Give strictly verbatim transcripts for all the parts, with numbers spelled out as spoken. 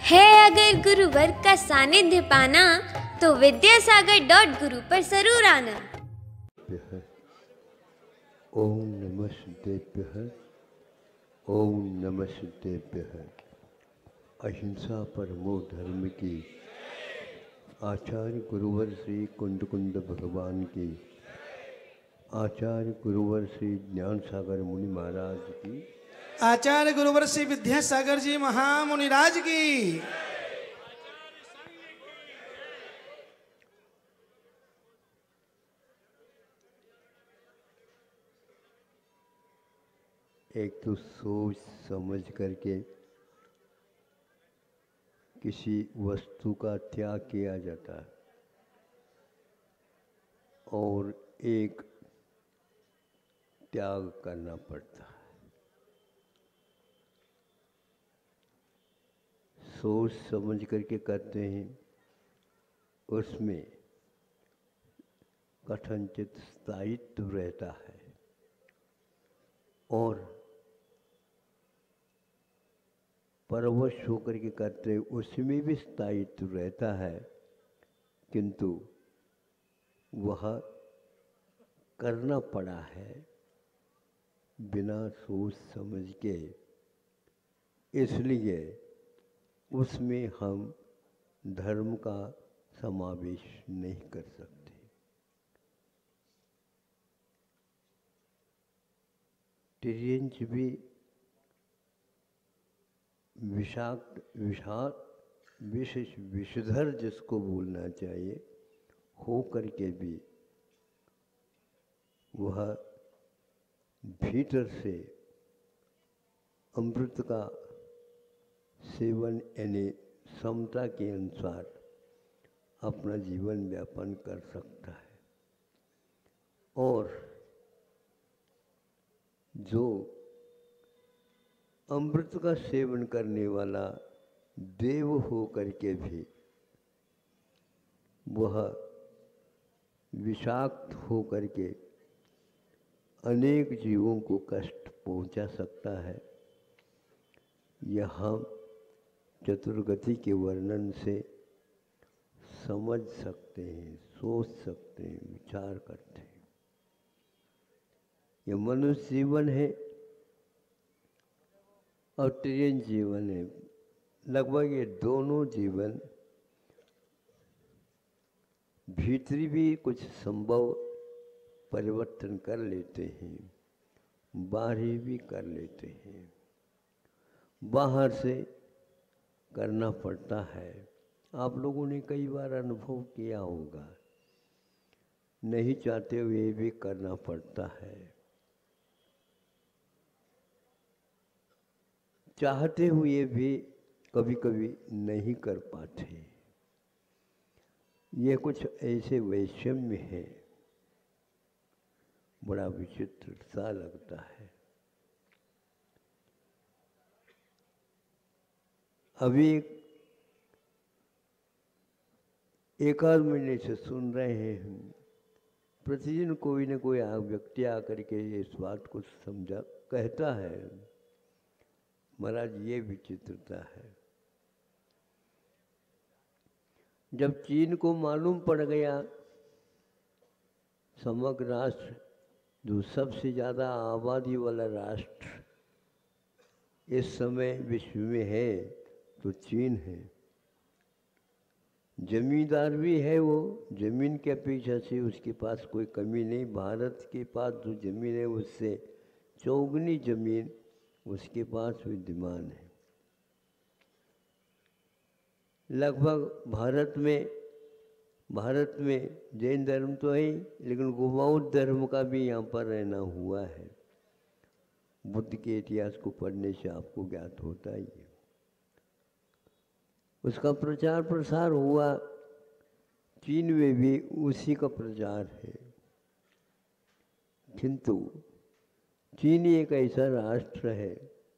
है अगर गुरुवर का सानिध्य पाना तो विद्यासागर डॉट गुरु पर जरूर आना। ओम नमः सिद्धेभ्यः, ओम नमः सिद्धेभ्यः। अहिंसा परमो धर्म की आचार्य गुरुवर श्री कुंद कुंद भगवान की, आचार्य गुरुवर श्री ज्ञान सागर मुनि महाराज की, आचार्य गुरुवर श्री विद्यासागर जी महामुनिराज की। एक तो सोच समझ करके किसी वस्तु का त्याग किया जाता है और एक त्याग करना पड़ता है। सोच समझ करके करते हैं, उसमें कथनचित स्थायित्व रहता है और परवश होकर के करते हैं, उसमें भी स्थायित्व रहता है, किंतु वह करना पड़ा है बिना सोच समझ के, इसलिए उसमें हम धर्म का समावेश नहीं कर सकते। तिर्यंच भी विषाक्त विषाक्त विशेष विषधर जिसको बोलना चाहिए हो करके भी वह भीतर से अमृत का सेवन यानी समता के अनुसार अपना जीवन व्यापन कर सकता है। और जो अमृत का सेवन करने वाला देव हो करके भी वह विषाक्त हो करके अनेक जीवों को कष्ट पहुंचा सकता है। यह हम चतुर्गति के वर्णन से समझ सकते हैं, सोच सकते हैं, विचार करते हैं। यह मनुष्य जीवन है और तिर्यंच जीवन है। लगभग ये दोनों जीवन भीतरी भी कुछ संभव परिवर्तन कर लेते हैं, बाहरी भी कर लेते हैं। बाहर से करना पड़ता है। आप लोगों ने कई बार अनुभव किया होगा, नहीं चाहते हुए भी करना पड़ता है, चाहते हुए भी कभी कभी नहीं कर पाते। ये कुछ ऐसे वैषम्य है, बड़ा विचित्र सा लगता है। अभी एक आध महीने से सुन रहे हैं हम, प्रतिदिन कोई न कोई व्यक्ति आकर के इस बात को समझा कहता है, महाराज ये विचित्रता है। जब चीन को मालूम पड़ गया, समग्र राष्ट्र जो सबसे ज़्यादा आबादी वाला राष्ट्र इस समय विश्व में है तो चीन है। जमींदार भी है, वो जमीन के अपेक्षा से उसके पास कोई कमी नहीं। भारत के पास जो जमीन है उससे चौगुनी जमीन उसके पास विद्यमान है। लगभग भारत में भारत में जैन धर्म तो है, लेकिन गोमांस धर्म का भी यहाँ पर रहना हुआ है। बुद्ध के इतिहास को पढ़ने से आपको ज्ञात होता ही है। उसका प्रचार प्रसार हुआ, चीन में भी उसी का प्रचार है। किंतु चीन एक ऐसा राष्ट्र है,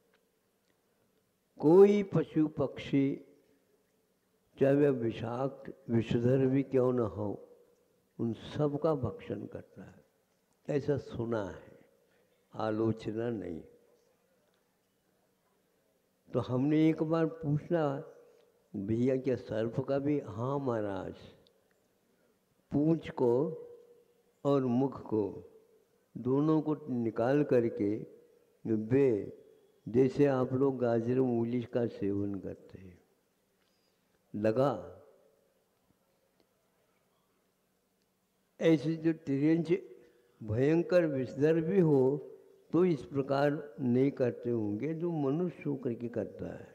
कोई पशु पक्षी चाहे वह विषाक्त विषधर भी क्यों न हो, उन सब का भक्षण करता है। ऐसा सुना है, आलोचना नहीं। तो हमने एक बार पूछना भैया क्या सर्प का भी? हाँ महाराज, पूंछ को और मुख को दोनों को निकाल करके वे जैसे आप लोग गाजर मूली का सेवन करते हैं, लगा ऐसे जो तिरंज भयंकर विषधर भी हो तो इस प्रकार नहीं करते होंगे जो मनुष्य होकर के करता है।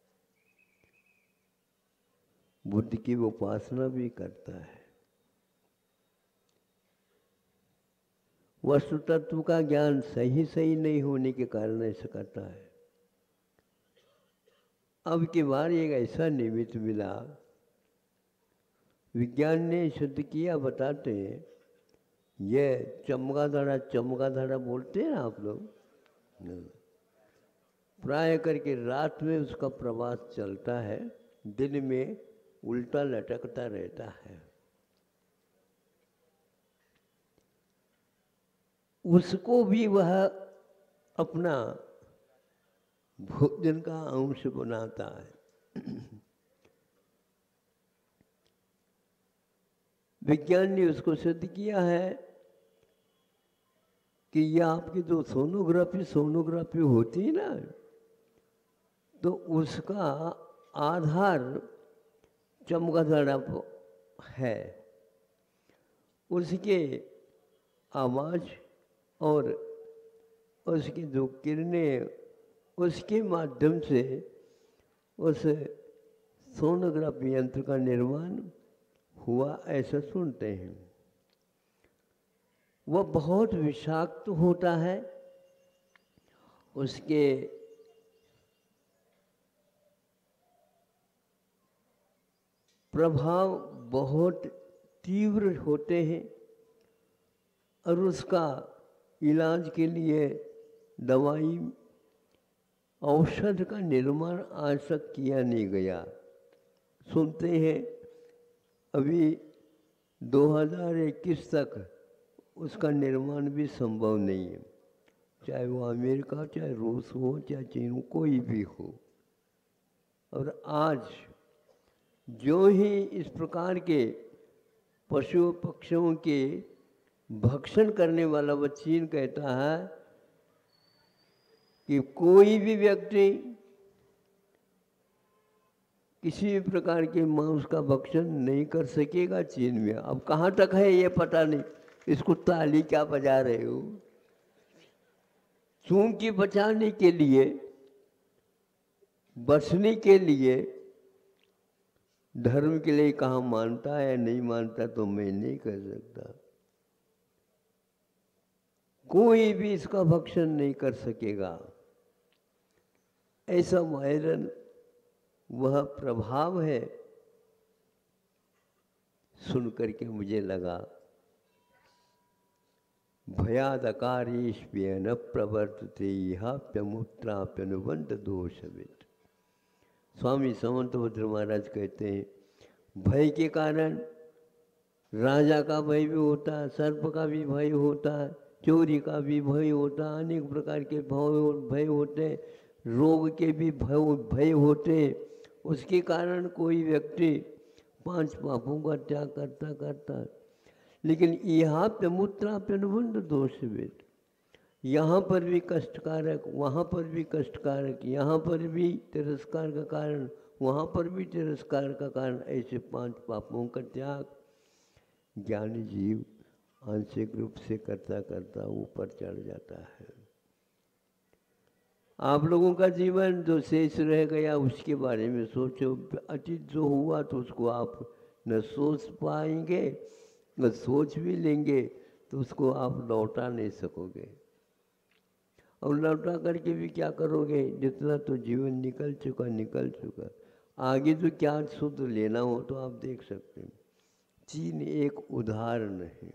बुद्ध की उपासना भी करता है। वस्तु तत्व का ज्ञान सही सही नहीं होने के कारण ऐसा करता है। अब की बार एक ऐसा निमित्त मिला, विज्ञान ने सिद्ध किया, बताते हैं ये चमगादड़ा चमगादड़ा बोलते हैं ना आप लोग, प्राय करके रात में उसका प्रवास चलता है, दिन में उल्टा लटकता रहता है। उसको भी वह अपना भोजन का अंश बनाता है। विज्ञान ने उसको सिद्ध किया है कि यह आपकी जो सोनोग्राफी सोनोग्राफी होती है ना, तो उसका आधार चमगादड़ा है। उसके आवाज और उसकी जो किरणें, उसके माध्यम से उस सोनोग्राफी यंत्र का निर्माण हुआ, ऐसा सुनते हैं। वह बहुत विषाक्त होता है, उसके प्रभाव बहुत तीव्र होते हैं और उसका इलाज के लिए दवाई औषध का निर्माण आज तक किया नहीं गया। सुनते हैं अभी दो हज़ार इक्कीस तक उसका निर्माण भी संभव नहीं है, चाहे वो अमेरिका, चाहे रूस हो, चाहे चीन, कोई भी हो। और आज जो ही इस प्रकार के पशु पक्षियों के भक्षण करने वाला वह चीन कहता है कि कोई भी व्यक्ति किसी भी प्रकार के मांस का भक्षण नहीं कर सकेगा चीन में। अब कहाँ तक है ये पता नहीं, इसको ताली क्या बजा रहे हो? चूंकि बचाने के लिए, बचने के लिए, धर्म के लिए कहाँ मानता है नहीं मानता तो मैं नहीं कर सकता। कोई भी इसका भक्षण नहीं कर सकेगा। ऐसा वायरल वह प्रभाव है। सुन करके मुझे लगा भयादकारीष्यन प्रवर्तते प्यमुत्राप्यनुबंध दोषविद। स्वामी समंतभद्र महाराज कहते हैं भय के कारण राजा का भय भी होता है, सर्प का भी भय होता है, चोरी का भी भय होता है, अनेक प्रकार के भय भय होते, रोग के भी भय भय होते। उसके कारण कोई व्यक्ति पांच पापों का त्याग करता करता, लेकिन यहाँ पे मूत्राप्यनुबंध दोषविद, यहाँ पर भी कष्टकारक, वहाँ पर भी कष्टकारक, यहाँ पर भी तिरस्कार का कारण, वहाँ पर भी तिरस्कार का कारण, ऐसे पांच पापों का त्याग ज्ञानी जीव आंशिक रूप से करता करता ऊपर चढ़ जाता है। आप लोगों का जीवन जो शेष रह गया उसके बारे में सोचो। अतीत जो हुआ तो उसको आप न सोच पाएंगे, न सोच भी लेंगे तो उसको आप लौटा नहीं सकोगे। और लौटा करके भी क्या करोगे? जितना तो जीवन निकल चुका निकल चुका, आगे तो क्या शुद्ध लेना हो तो आप देख सकते हैं। चीन एक उदाहरण है।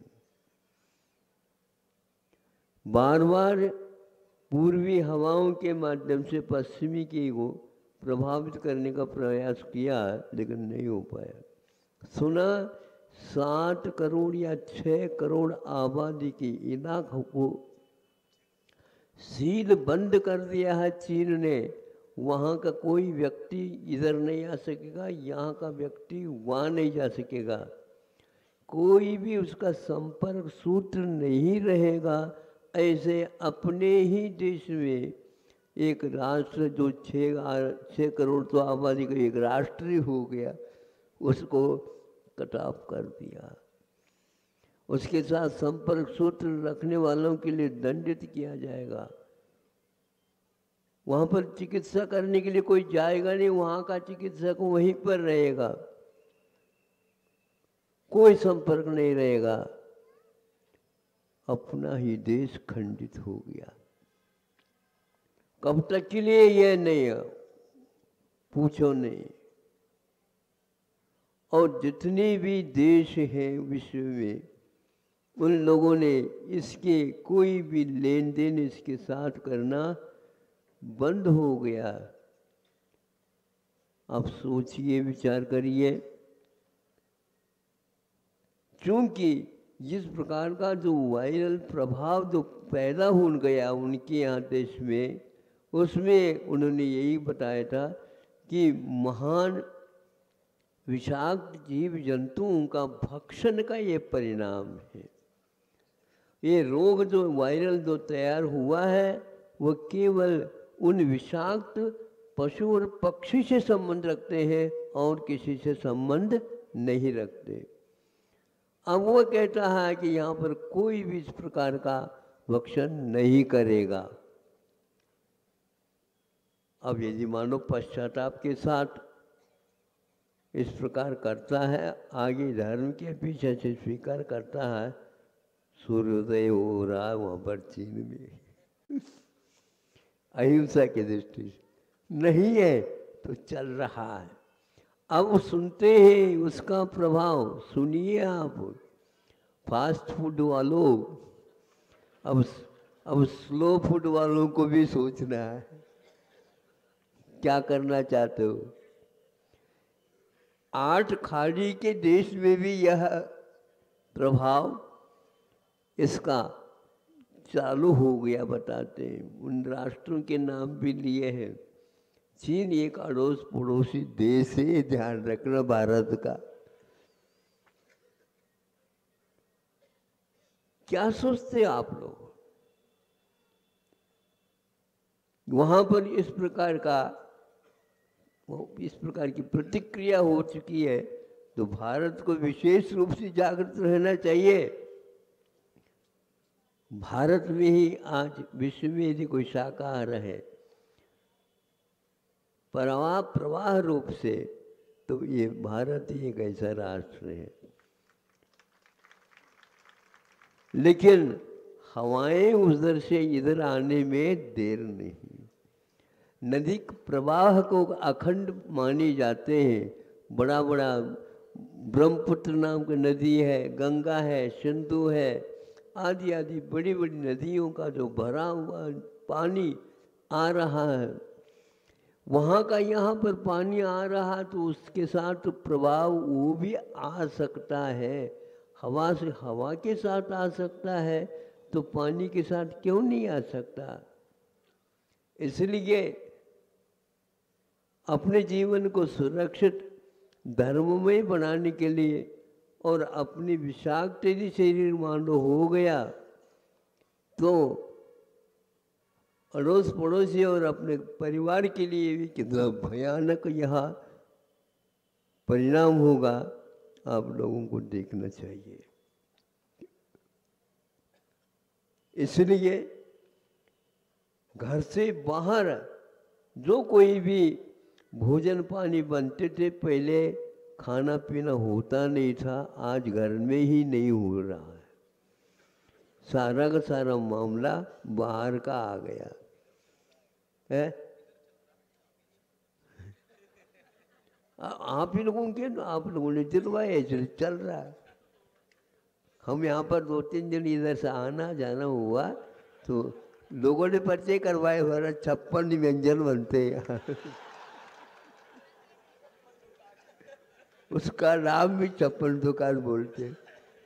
बार बार पूर्वी हवाओं के माध्यम से पश्चिमी की को प्रभावित करने का प्रयास किया लेकिन नहीं हो पाया। सुना सात करोड़ या छः करोड़ आबादी की इलाकों को सील बंद कर दिया है चीन ने, वहाँ का कोई व्यक्ति इधर नहीं आ सकेगा, यहाँ का व्यक्ति वहाँ नहीं जा सकेगा, कोई भी उसका संपर्क सूत्र नहीं रहेगा। ऐसे अपने ही देश में एक राष्ट्र जो छः छः करोड़ तो आबादी का एक राष्ट्र ही हो गया, उसको कट ऑफ कर दिया। उसके साथ संपर्क सूत्र रखने वालों के लिए दंडित किया जाएगा। वहाँ पर चिकित्सा करने के लिए कोई जाएगा नहीं, वहाँ का चिकित्सक वहीं पर रहेगा, कोई संपर्क नहीं रहेगा। अपना ही देश खंडित हो गया। कब तक के लिए यह नहीं है, पूछो नहीं। और जितने भी देश हैं विश्व में, उन लोगों ने इसके कोई भी लेन देन इसके साथ करना बंद हो गया। आप सोचिए, विचार करिए, क्योंकि जिस प्रकार का जो वायरल प्रभाव जो पैदा हो गया उनके यहाँ देश में, उसमें उन्होंने यही बताया था कि महान विषाक्त जीव जंतुओं का भक्षण का ये परिणाम है। ये रोग जो वायरल जो तैयार हुआ है वो केवल उन विषाक्त पशु और पक्षी से संबंध रखते हैं और किसी से संबंध नहीं रखते। अब वो कहता है कि यहाँ पर कोई भी इस प्रकार का भक्षण नहीं करेगा। अब यदि मानव पश्चाताप के साथ इस प्रकार करता है, आगे धर्म के पीछे से स्वीकार करता है, सूर्योदय हो रहा है वहाँ पर चीन में अहिंसा की दृष्टि से नहीं है तो चल रहा है। अब सुनते हैं उसका प्रभाव। सुनिए आप, फास्ट फूड वालों, अब अब स्लो फूड वालों को भी सोचना है, क्या करना चाहते हो। आठ खाड़ी के देश में भी यह प्रभाव इसका चालू हो गया बताते हैं। उन राष्ट्रों के नाम भी लिए हैं। चीन एक अड़ोस पड़ोसी देश है, ध्यान रखना भारत का। क्या सोचते आप लोग? वहां पर इस प्रकार का इस प्रकार की प्रतिक्रिया हो चुकी है, तो भारत को विशेष रूप से जागृत रहना चाहिए। भारत में ही आज विश्व में यदि कोई शाकाहार है प्रवाह प्रवाह रूप से, तो ये भारत ही एक ऐसा राष्ट्र है। लेकिन हवाएं उधर से इधर आने में देर नहीं। नदी प्रवाह को अखंड माने जाते हैं। बड़ा बड़ा ब्रह्मपुत्र नाम की नदी है, गंगा है, सिंधु है, आदि आदि बड़ी बड़ी नदियों का जो भरा हुआ पानी आ रहा है, वहाँ का यहाँ पर पानी आ रहा, तो उसके साथ प्रभाव वो भी आ सकता है। हवा से हवा के साथ आ सकता है, तो पानी के साथ क्यों नहीं आ सकता। इसलिए अपने जीवन को सुरक्षित धर्ममय बनाने के लिए और अपनी विषाक्त यदि शरीर मान लो हो गया, तो अड़ोस पड़ोसी और अपने परिवार के लिए भी कितना भयानक यहाँ परिणाम होगा, आप लोगों को देखना चाहिए। इसलिए घर से बाहर जो कोई भी भोजन पानी बनते थे, पहले खाना पीना होता नहीं था, आज घर में ही नहीं हो रहा है। सारा का सारा मामला बाहर का आ गया है। आप ही लोगों के आप लोगों ने दिलवाया, इसलिए चल रहा है। हम यहाँ पर दो तीन दिन इधर से आना जाना हुआ, तो लोगों ने परिचय करवाए, हमारा छप्पन व्यंजन बनते हैं उसका नाम भी छप्पन दुकान बोलते।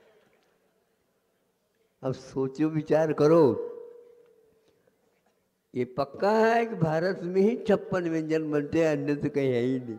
अब सोचो, विचार करो, ये पक्का है कि भारत में ही छप्पन व्यंजन बनते हैं, अन्य तो कहीं है ही नहीं।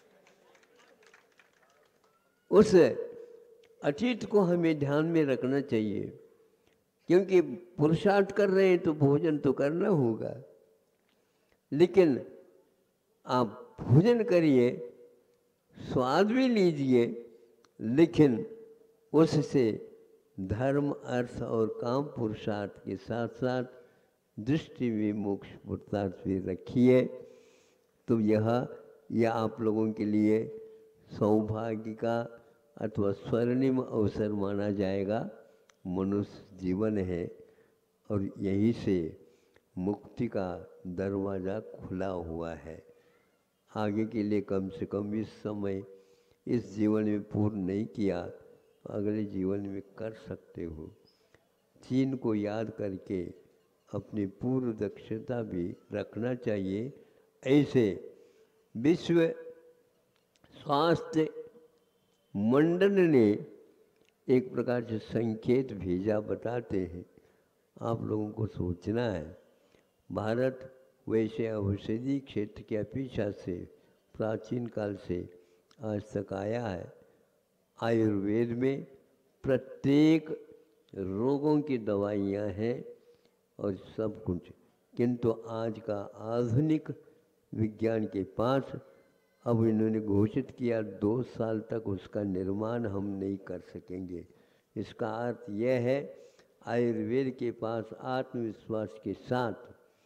उस अतीत को हमें ध्यान में रखना चाहिए, क्योंकि पुरुषार्थ कर रहे हैं तो भोजन तो करना होगा। लेकिन आप भोजन करिए, स्वाद भी लीजिए, लेकिन उससे धर्म, अर्थ और काम पुरुषार्थ के साथ साथ दृष्टि में मोक्ष पुरुषार्थ भी रखिए। तो यह यह आप लोगों के लिए सौभाग्य का अथवा स्वर्णिम अवसर माना जाएगा। मनुष्य जीवन है और यहीं से मुक्ति का दरवाज़ा खुला हुआ है। आगे के लिए कम से कम इस समय इस जीवन में पूर्ण नहीं किया, अगले जीवन में कर सकते हो। चीन को याद करके अपनी पूर्व दक्षता भी रखना चाहिए। ऐसे विश्व स्वास्थ्य मंडल ने एक प्रकार से संकेत भेजा, बताते हैं आप लोगों को सोचना है। भारत वैसे औषधि क्षेत्र की अपेक्षा से प्राचीन काल से आज तक आया है। आयुर्वेद में प्रत्येक रोगों की दवाइयाँ हैं और सब कुछ, किंतु आज का आधुनिक विज्ञान के पास अब इन्होंने घोषित किया दो साल तक उसका निर्माण हम नहीं कर सकेंगे। इसका अर्थ यह है आयुर्वेद के पास आत्मविश्वास के साथ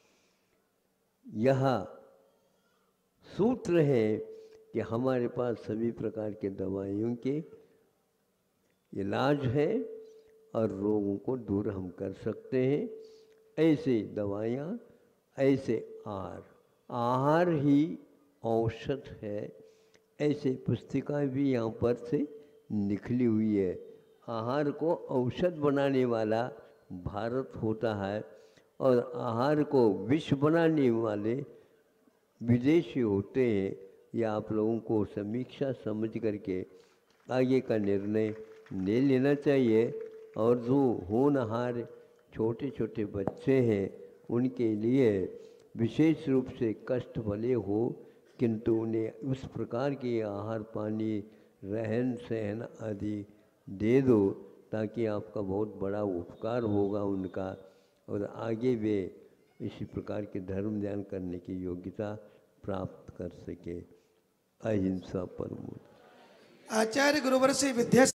यह सूत्र है कि हमारे पास सभी प्रकार के दवाइयों के इलाज है और रोगों को दूर हम कर सकते हैं। ऐसे दवाइयाँ, ऐसे आहार, आहार ही औषध है। ऐसे पुस्तिकाएं भी यहाँ पर से निकली हुई है। आहार को औषध बनाने वाला भारत होता है और आहार को विष बनाने वाले विदेशी होते हैं। या आप लोगों को समीक्षा समझ करके आगे का निर्णय ले लेना चाहिए। और जो होनहार छोटे छोटे बच्चे हैं उनके लिए विशेष रूप से कष्ट भले हो, किंतु उन्हें उस प्रकार के आहार पानी रहन सहन आदि दे दो ताकि आपका बहुत बड़ा उपकार होगा उनका, और आगे वे इसी प्रकार के धर्म ध्यान करने की योग्यता प्राप्त कर सके। अहिंसा परमो। आचार्य गुरुवर से विद्या